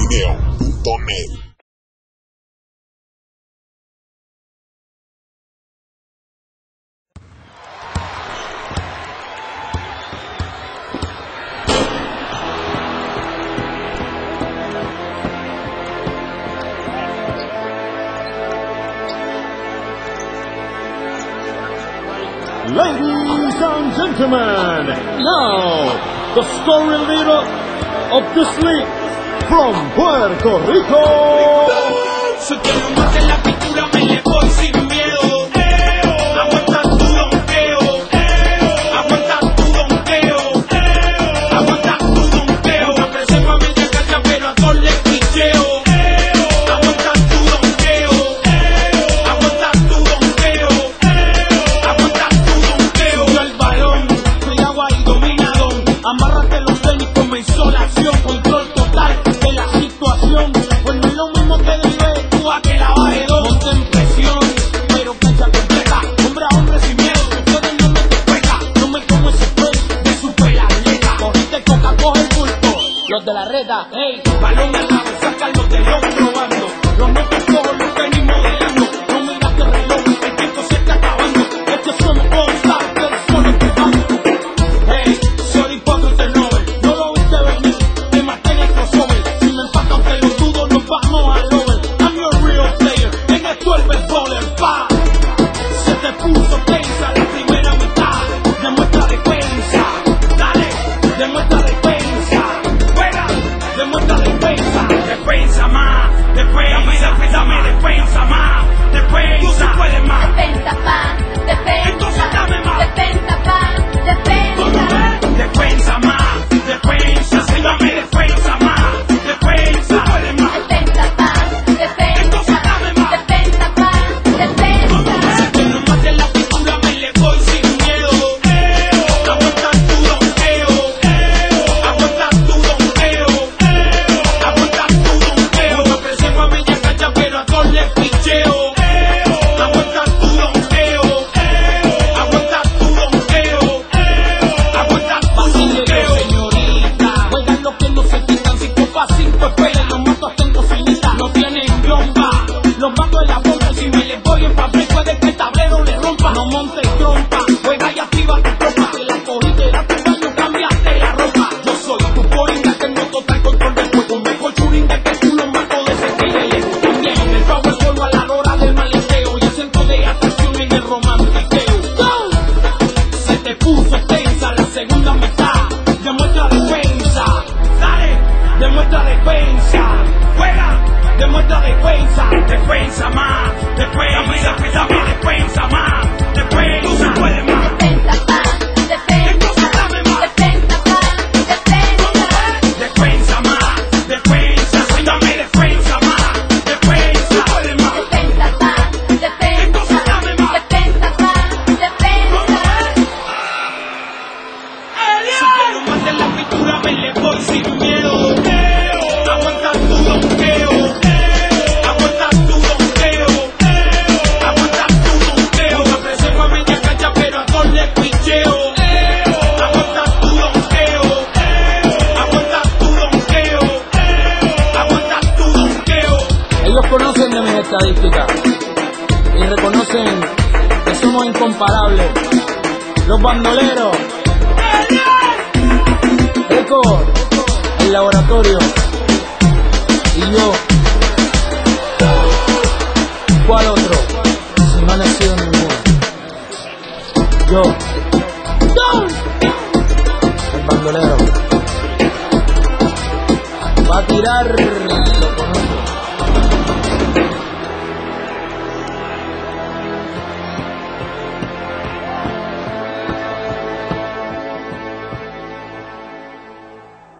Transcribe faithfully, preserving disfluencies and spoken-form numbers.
neon punto net. Ladies and gentlemen, now the story leader of this league from Puerto Rico. Soy que no más en la pintura me le voy sin miedo. Aguanta tu donkeo. Aguanta tu donkeo. Aguanta tu donkeo. Me preservo a media cancha pero a todos les picheo. Aguanta tu donkeo. Aguanta tu donkeo. Aguanta tu donkeo. Yo el balón, cuidado ahí dominador. Amárrate los tenis, comenzó la acción. Control total de la situación. Pues no es lo mismo que drive tú a que la baje dos. Ponte en presión, pero cancha completa. Hombre a hombre sin miedo, ustedes no me despegan. No me como ese spray de super atleta. Cogiste coca, coge el pulpo. Los de la reta, ey, balón al lado, sácalo del otro bando. Los nuestros todos los tenis modelando. No miras que reloj, el tiempo se está acabando. Estos somos All-Star, del solo privado. Hey, soy hipócrita el Nobel, no lo viste venir. Te maté en el crossover. Si me empatan te lo dudo, nos vamos al over. I'm your real player, en esto el baseballer, pa. Se te puso tensa la primera mitad. Demuestra defensa, dale, demuestra defensa. Fuera, demuestra defensa. Defensa más, defensa, dame defensa más. Defensa, tú se puedes más. Defensa, pa, defensa. Entonces dame más. Defensa, pa, defensa. Defensa más, defensa, sí, dame defensa más, defensa, puede más. Defensa, pa, defensa. Entonces dame más. Defensa, pa, defensa. Que no más en la pintura me le voy sin miedo. Aguanta tu donkeo. Aguanta tu donkeo. Aguanta tu donkeo. Me preservo a media cancha pero a todos les picheo. Aguanta tu donkeo. Aguanta tu donkeo. Aguanta tu donkeo. Señorita, juegan los que no se quitan. Cinco pa' cinco, esperen, los matos tengo finita. No tienen trompa, los mato en la bomba. Si me les voy en papel, puede que el tablero le rompa. No montes trompa, juega y activa tu tropa. Que la cogiste, da tu baño, cambiaste la ropa. Yo soy tu poringa, tengo total control del juego. Mejor churinga que tú, los mato de ese que también el power solo a la hora del maleteo. Y el centro de atracción en el romantiqueo. ¡Go! Se te puso tensa la segunda mitad. Demuestra defensa, dale, demuestra defensa. Juega, demuestra defensa. Defensa más, defensa, dame defensa más. Defensa, tú se puede más. Defensa, pa, defensa. Entonces dame más. Defensa, pa, defensa. Defensa más, defensa, sí, dame defensa más. Defensa, tú puedes más. Defensa, pa, defensa. Entonces dame más. Defensa, pa, defensa. Si quiero más en la pintura me le voy sin miedo. Aguanta tu donkeo. Aguanta tu donkeo. Aguanta tu donkeo. Me preservo a media cancha pero a todos les picheo. Aguanta tu donkeo. Aguanta tu donkeo. Aguanta tu donkeo. Ellos conocen de mis estadísticas y reconocen que somos incomparables. Los bandoleros, Eco, el laboratorio y yo. ¿Cuál otro? Si no ha nacido ninguno. Yo, el bandolero, va a tirar, lo conozco.